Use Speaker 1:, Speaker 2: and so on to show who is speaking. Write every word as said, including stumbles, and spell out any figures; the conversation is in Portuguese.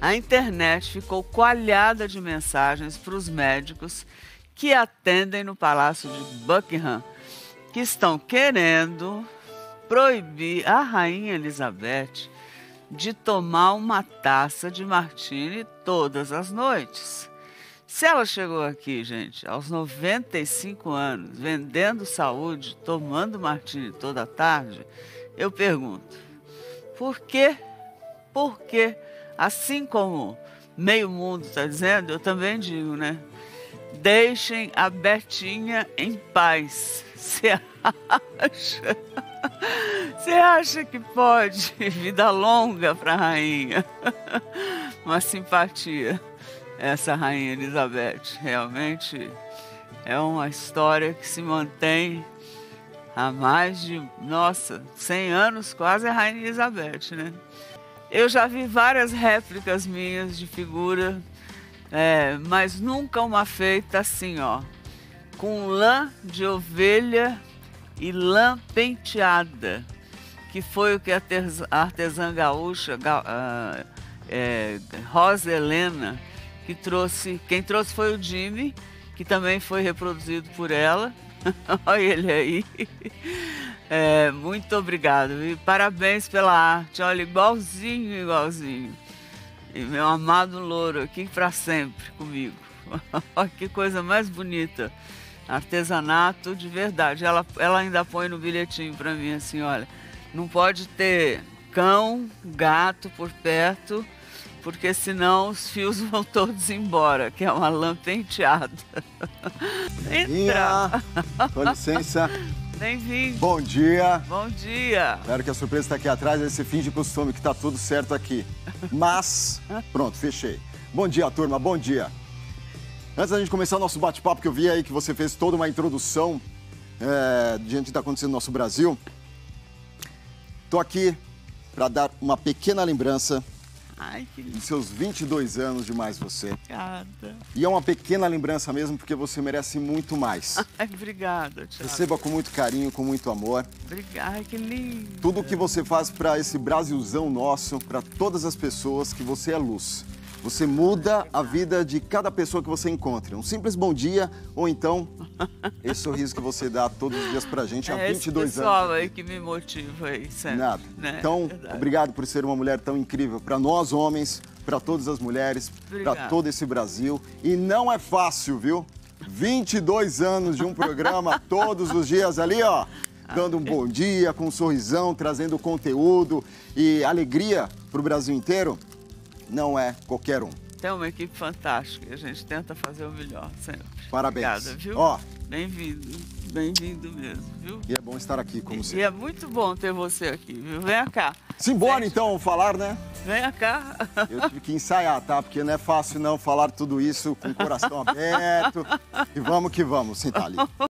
Speaker 1: A internet ficou coalhada de mensagens para os médicos que atendem no Palácio de Buckingham, que estão querendo proibir a Rainha Elizabeth de tomar uma taça de martini todas as noites. Se ela chegou aqui, gente, aos noventa e cinco anos, vendendo saúde, tomando martini toda tarde, eu pergunto, por quê? Por quê? Assim como meio mundo está dizendo, eu também digo, né? Deixem a Betinha em paz. Você acha? Você acha que pode? Vida longa para a rainha. Uma simpatia. Essa Rainha Elizabeth realmente é uma história que se mantém há mais de, nossa, cem anos, quase a Rainha Elizabeth, né? Eu já vi várias réplicas minhas de figura, é, mas nunca uma feita assim, ó, com lã de ovelha e lã penteada, que foi o que a artesã gaúcha, uh, é, Rosa Helena, que trouxe, quem trouxe foi o Jimmy, que também foi reproduzido por ela. Olha ele aí. É, muito obrigado e parabéns pela arte. Olha, igualzinho, igualzinho. E meu amado louro aqui para sempre comigo. Olha que coisa mais bonita. Artesanato de verdade. Ela, ela ainda põe no bilhetinho para mim assim, olha, não pode ter cão, gato por perto, porque senão os fios vão todos embora, que é uma lã penteada.
Speaker 2: Entra! Com licença.
Speaker 1: Bem-vindo.
Speaker 2: Bom dia.
Speaker 1: Bom dia.
Speaker 2: Espero que a surpresa está aqui atrás, esse fim de costume que está tudo certo aqui. Mas, pronto, fechei. Bom dia, turma, bom dia. Antes da gente começar o nosso bate-papo, que eu vi aí que você fez toda uma introdução é, diante do que está acontecendo no nosso Brasil, estou aqui para dar uma pequena lembrança.
Speaker 1: Ai, que lindo.
Speaker 2: De seus vinte e dois anos de mais você.
Speaker 1: Obrigada.
Speaker 2: E é uma pequena lembrança mesmo, porque você merece muito mais.
Speaker 1: Ai, obrigada, Thiago.
Speaker 2: Receba com muito carinho, com muito amor.
Speaker 1: Obrigada, ai, que lindo.
Speaker 2: Tudo o que você faz para esse Brasilzão nosso, para todas as pessoas, que você é luz. Você muda a vida de cada pessoa que você encontra. Um simples bom dia, ou então esse sorriso que você dá todos os dias pra gente há
Speaker 1: é
Speaker 2: vinte e dois
Speaker 1: esse pessoal
Speaker 2: anos.
Speaker 1: aí que me motiva aí sempre.
Speaker 2: Nada.
Speaker 1: Né?
Speaker 2: Então,
Speaker 1: Verdade.
Speaker 2: Obrigado por ser uma mulher tão incrível para nós homens, para todas as mulheres, para todo esse Brasil. E não é fácil, viu? vinte e dois anos de um programa todos os dias ali, ó. Dando um bom dia, com um sorrisão, trazendo conteúdo e alegria pro Brasil inteiro. Não é qualquer um.
Speaker 1: Tem uma equipe fantástica e a gente tenta fazer o melhor sempre.
Speaker 2: Parabéns.
Speaker 1: Obrigada, viu?
Speaker 2: Ó.
Speaker 1: Bem-vindo, bem-vindo mesmo, viu?
Speaker 2: E é bom estar aqui com você.
Speaker 1: E é muito bom ter você aqui, viu? Venha cá.
Speaker 2: Simbora
Speaker 1: Gente,
Speaker 2: então falar, né?
Speaker 1: Venha cá.
Speaker 2: Eu tive que ensaiar, tá? Porque não é fácil não falar tudo isso com o coração aberto. E vamos que vamos, sentar ali.